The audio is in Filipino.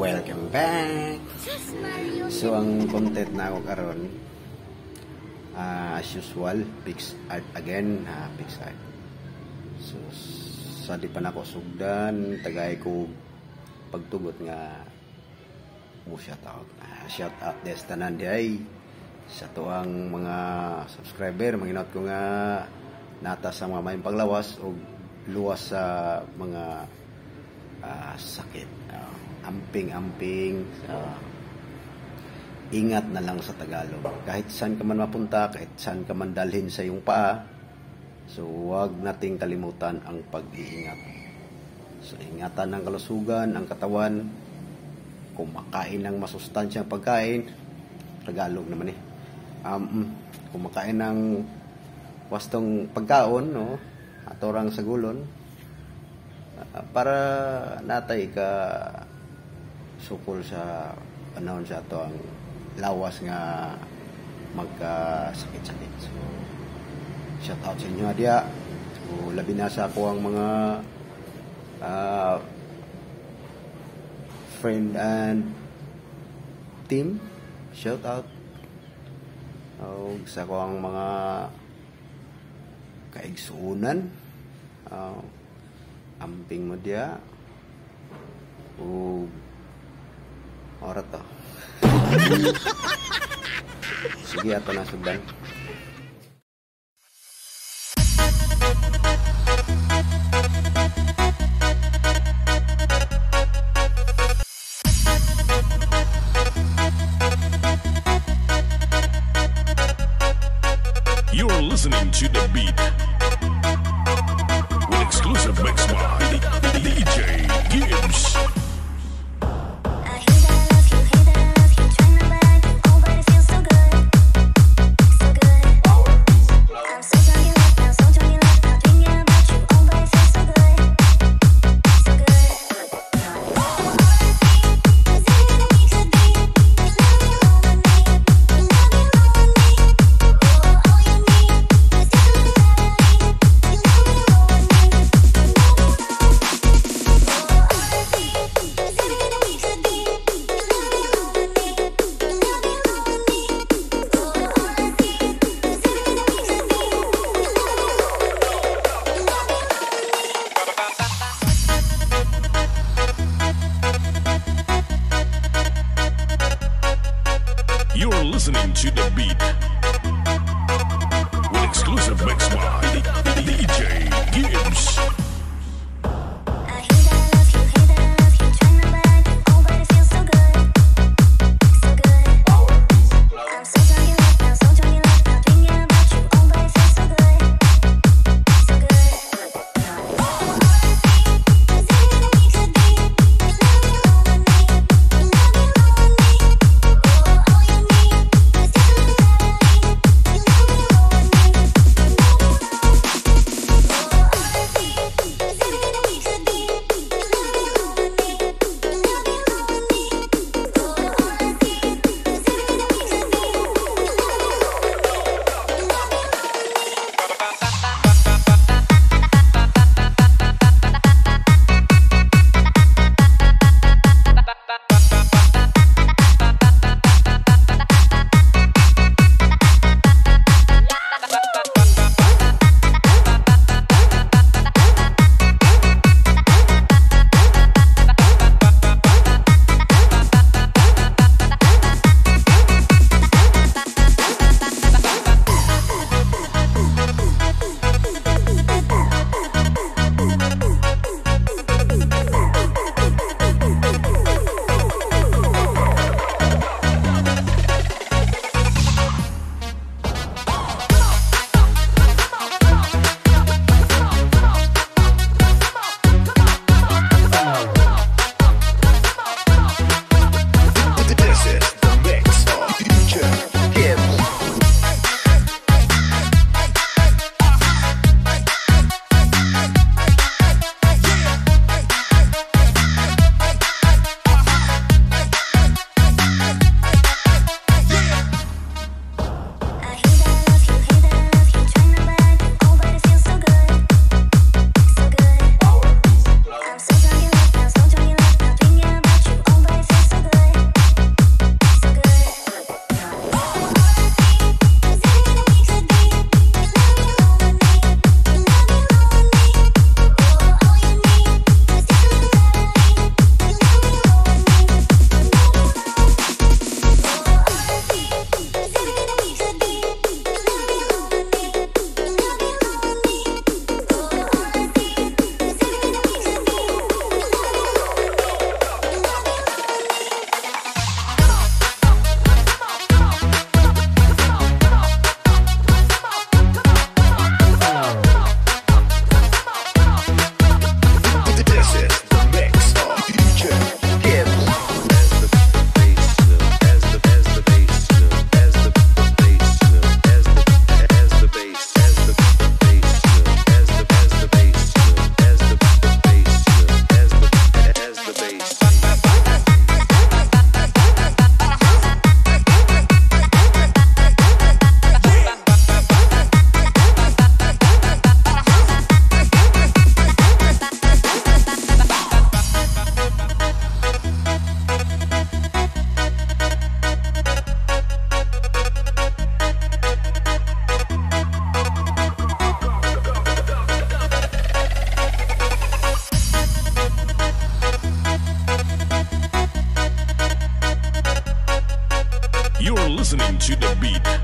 Welcome back! So, ang content na ako karon, as usual, Pix Art again, Pix Art. So, sa di pa na ako sugdan, tagay ko pagtugot nga mo shout out des tanan di ay sa tuang mga subscriber, manginot ko nga nata sa mga may paglawas o luwas sa mga sakit, amping, ingat na lang sa Tagalog. Kahit saan ka man mapunta, kahit saan ka man dalhin sa iyong paa, so huwag nating kalimutan ang pag-iingat. So ingatan ng kalusugan, ang katawan, kumakain ng masustansyang pagkain, Tagalog naman kumakain ng wastong pagkaon, no, atorang sagulon, para natay ka sukol sa panahon sa ato ang lawas nga magkasakit-sakit. So shout out sa inyo adya. So labi na sa ako ang mga friend and team, shout out. Sa ako ang mga kaigsuunan, amping mo diya o orat to. Sige, ato na sugdan. You're listening to The Beat with exclusive mix by DJ Gibbs. You're listening to The Beat with exclusive mix by DJ Gibbs. listening to the beat